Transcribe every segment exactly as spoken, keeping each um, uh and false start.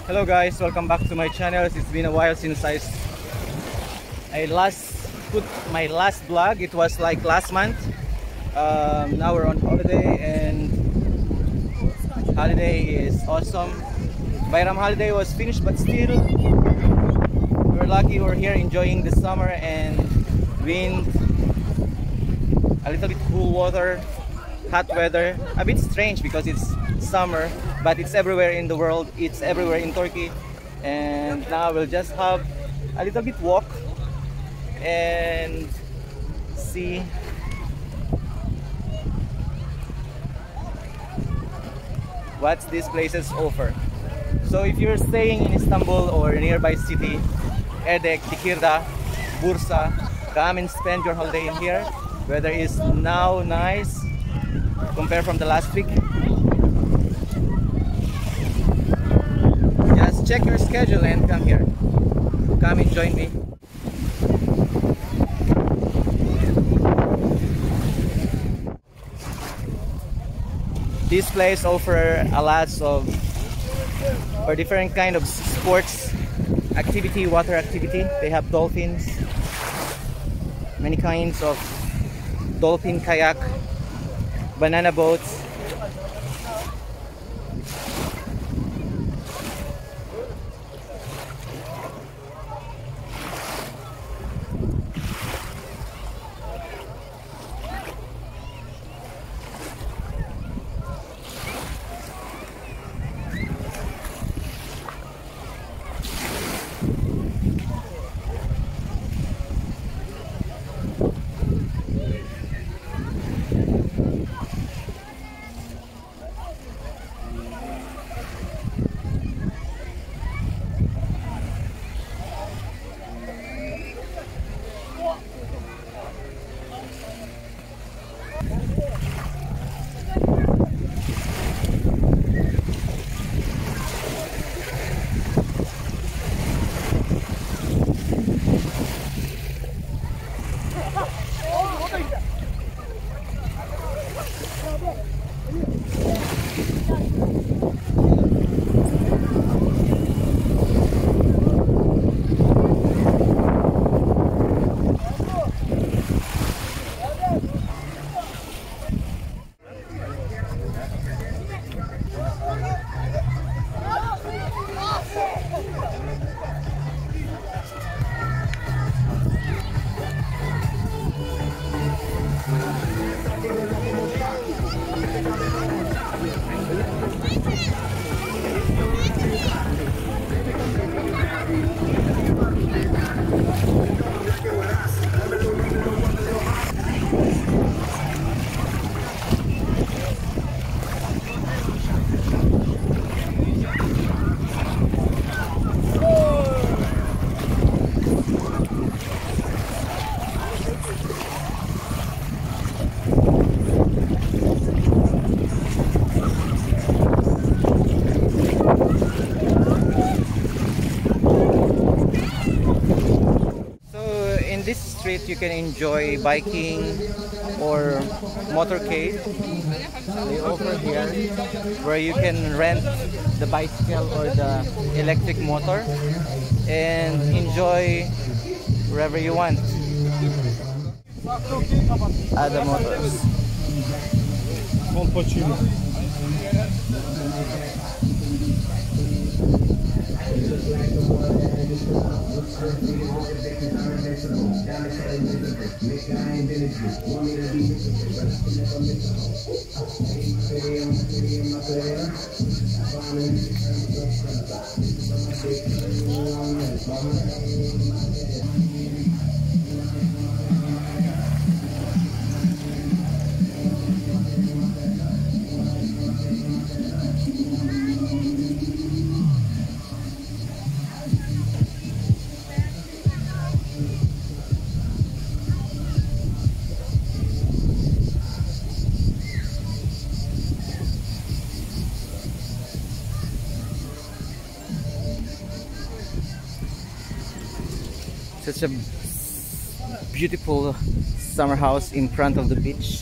Hello guys, welcome back to my channel. It's been a while since I, I last put my last vlog. It was like last month. Um, now we're on holiday and holiday is awesome. Bayram holiday was finished, but still we're lucky we're here enjoying the summer and wind, a little bit cool water, hot weather. A bit strange because it's summer, but it's everywhere in the world. It's everywhere in Turkey. And now we'll just have a little bit walk and see what these places offer. So if you're staying in Istanbul or a nearby city, Erdek, Tekirdağ, Bursa, come and spend your holiday in here. Weather is now nice compared from the last week. Just check your schedule and come here. Come and join me. This place offers a lot of or different kind of sports activity, water activity. They have dolphins, many kinds of dolphin kayak, banana boats. You can enjoy biking or motorcade. They offer here where you can rent the bicycle or the electric motor and enjoy wherever you want. Other motors. Such a beautiful summer house in front of the beach.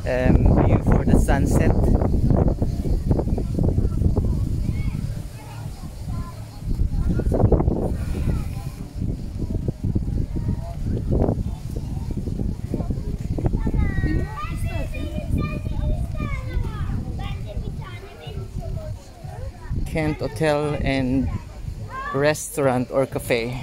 um, view for the sunset. Kent Hotel and Restaurant or Cafe.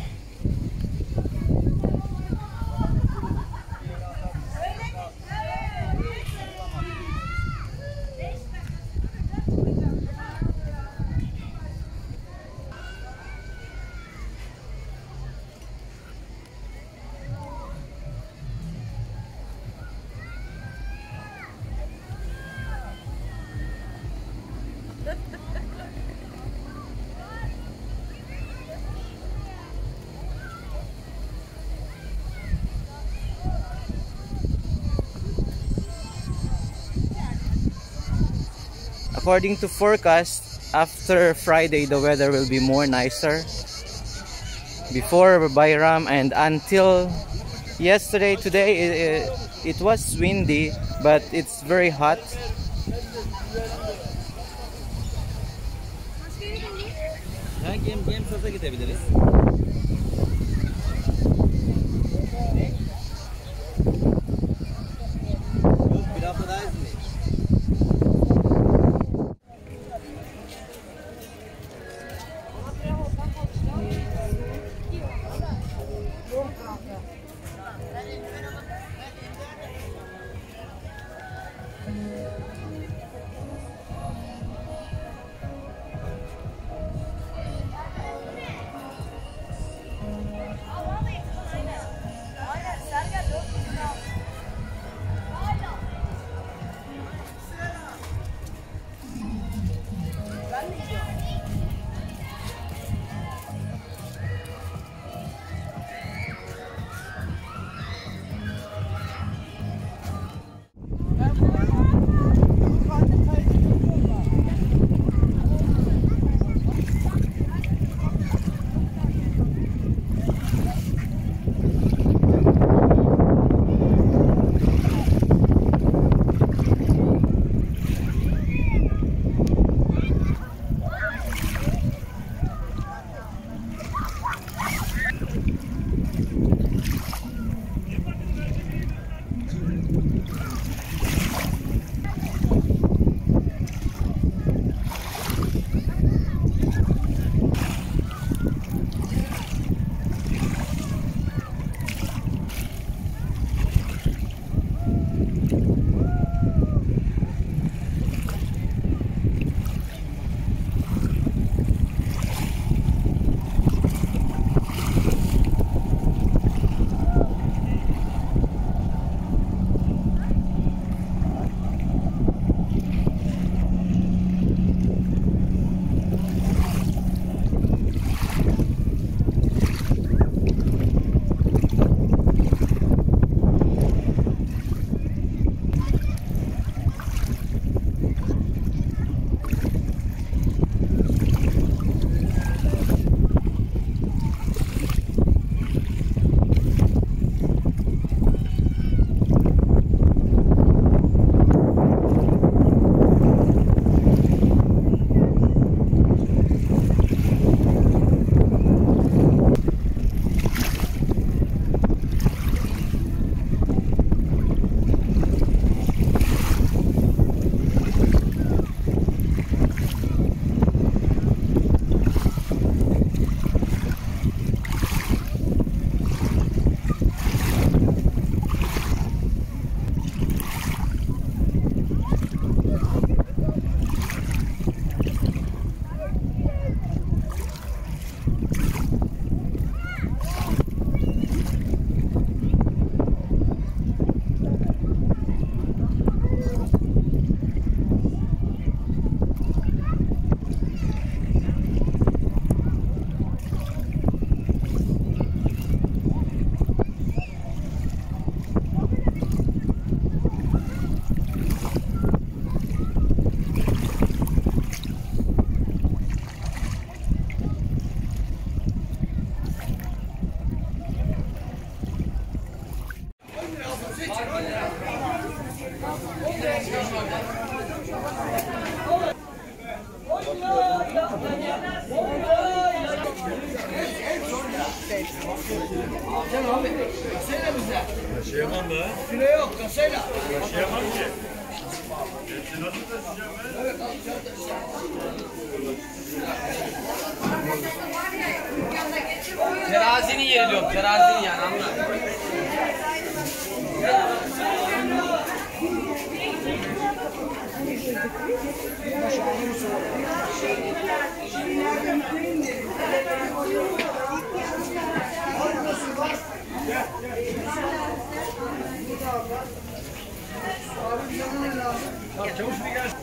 According to forecast, after Friday the weather will be more nicer. Before Bayram and until yesterday, today it, it was windy, but it's very hot. Game game sasa gidebiliriz. Bir hafta daha izinleyim. Alcan abi, kasayla bize. Taşıyamam be. Süre yok, kasayla. Taşıyamam ki. Hepsi nasıl taşıyacağım ben? Evet, alcan taşıyacağım. Terazinin yeri diyorum, terazinin yani anla. Çavuş bir gel.